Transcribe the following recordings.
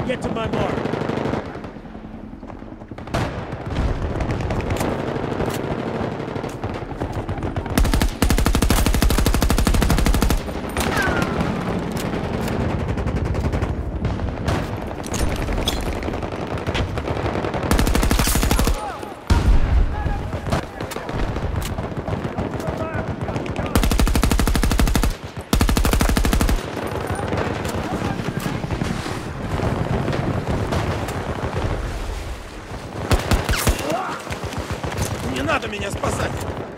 Get to my mark. Не надо меня спасать!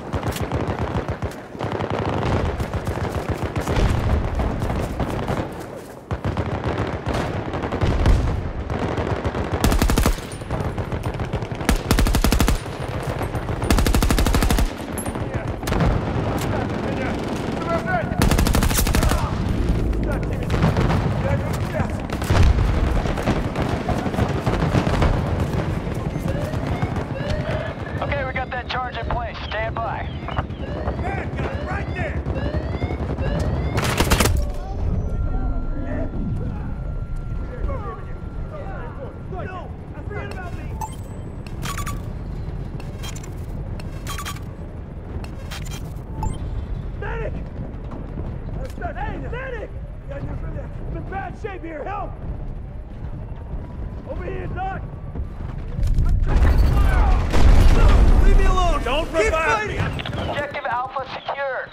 Charge in place. Stand by. Man, got it right there! No! Forget about me! Medic! Hey, medic! I'm in bad shape here. Help! Over here, Doc! I'm taking fire! No! Leave me alone! Don't revive me! Objective Alpha secured.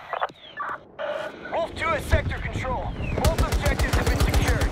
Wolf 2 has sector control. Both objectives have been secured.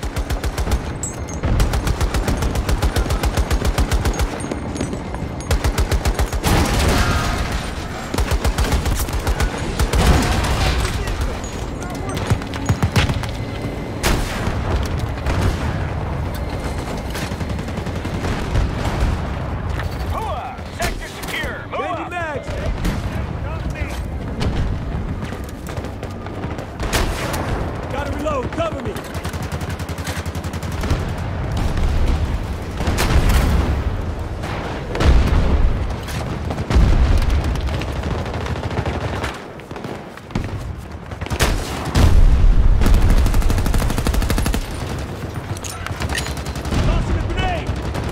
Cover me! Tossing a grenade!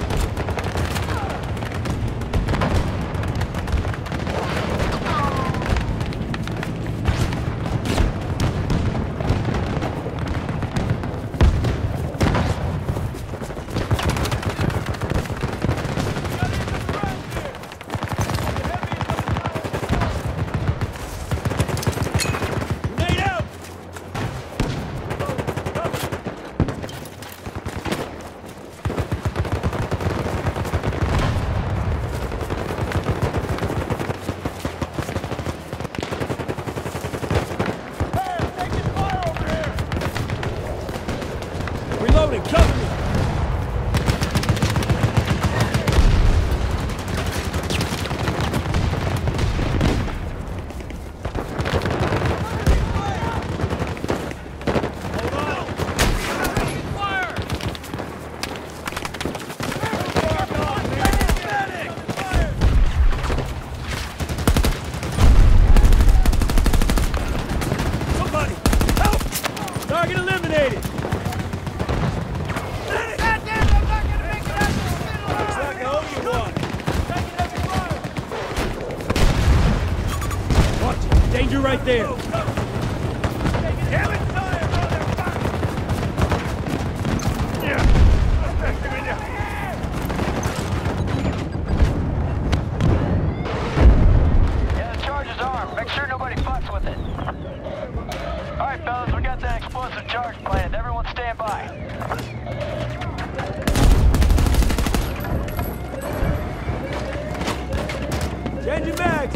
Reloading, cover me! Somebody, help! Target eliminated! Danger right there! Damn it! Yeah, the charge is armed. Make sure nobody fucks with it. Alright, fellas, we got that explosive charge planted. Everyone stand by. Changing mags!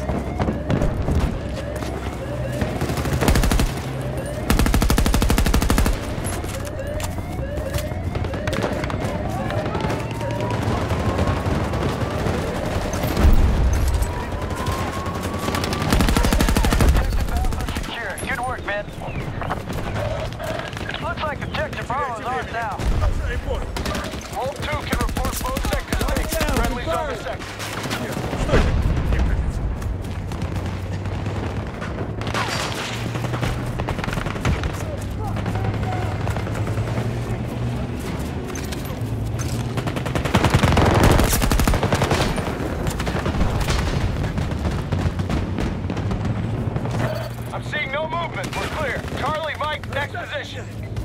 Good work, man. Looks like objective Bravo is ours now. Wolf 2 can report both sectors. Friendly's on the sector. position.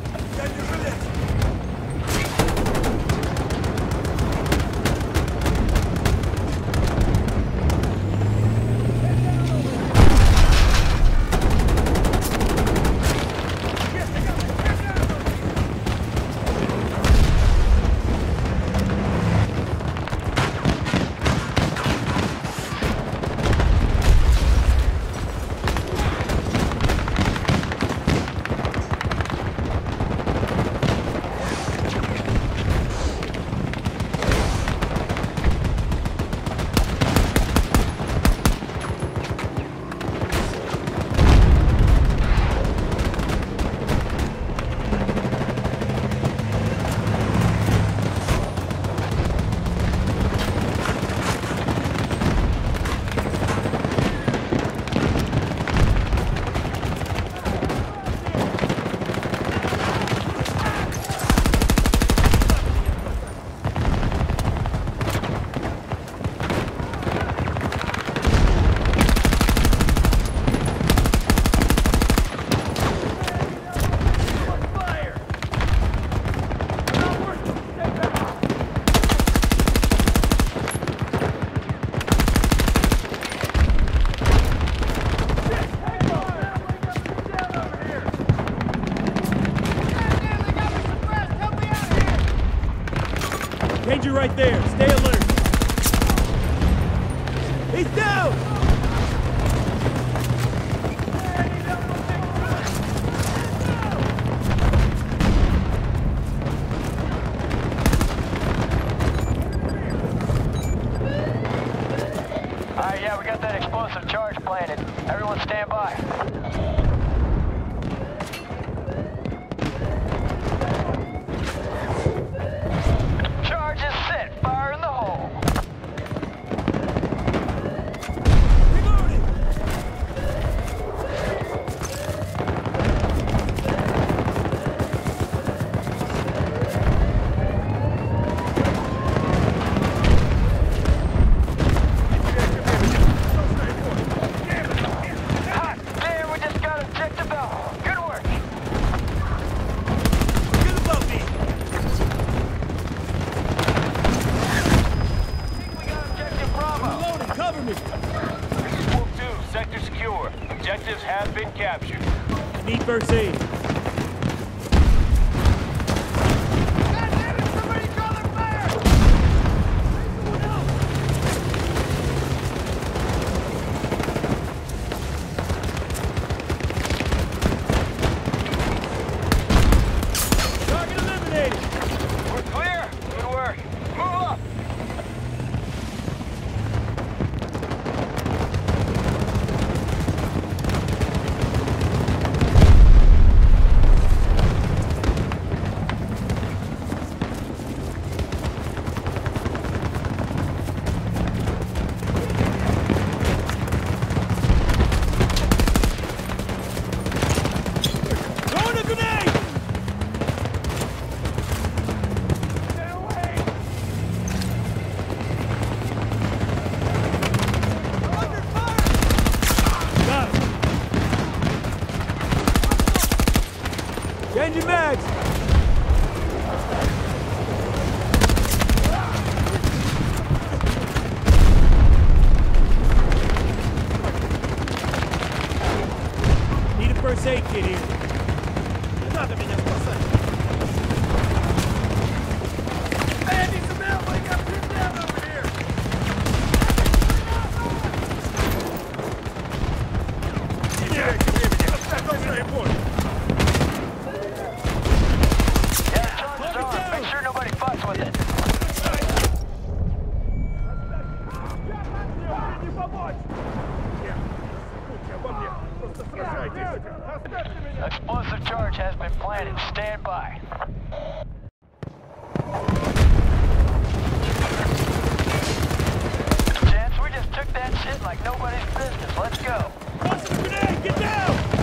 Danger right there. Stay alert. He's down! Alright, yeah, we got that explosive charge planted. Everyone stand by. Charge is set. Fire in the hole. Hot damn, we just got objective Alpha. Good work. Forget about me! We got objective Bravo. Reloading, cover me! Wolf 2, sector secure. Objectives have been captured. Need first aid. Target eliminated! We're clear. Good work. Move up. Throwing a grenade! Got it. Changing mags! Need a first aid kit here. Не надо меня спасать! Hey, I need some help! I got pinned down over here! Yeah, charge is on. Make sure nobody fucks with it. Не помочь! Нет, забудьте обо мне! Просто сражайтесь! Оставьте меня! Explosive charge has been planted. Stand by. Gents, we just took that shit like nobody's business. Let's go. Toss a grenade! Get down!